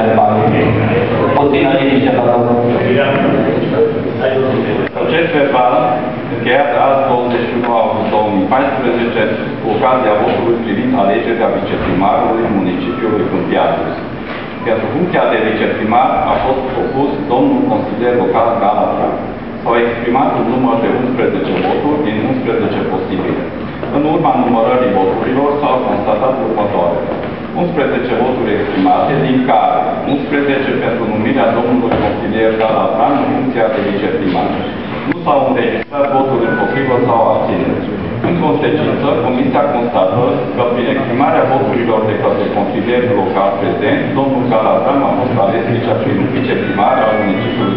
Puțină liniște, vă rog. Proces verbal încheiat azi 21 august 2014 cu ocazia votului privind alegerea viceprimarului municipiului Câmpiatrus. Pentru funcția de viceprimar a fost propus domnul consilier local Gala Fran. S-au exprimat un număr de 11 voturi din 11 posibile. În urma numărării voturilor s-au constatat următoarele: 11 voturi exprimate, din care 11 pentru numirea domnului consilier Gala Fran în funcția de viceprimar. Nu s-au înregistrat voturi împotrivă sau abțineri. În consecință, Comisia constată că prin exprimarea voturilor de către consilierul local prezent, domnul Gala Fran a fost ales viceprimar al municipiului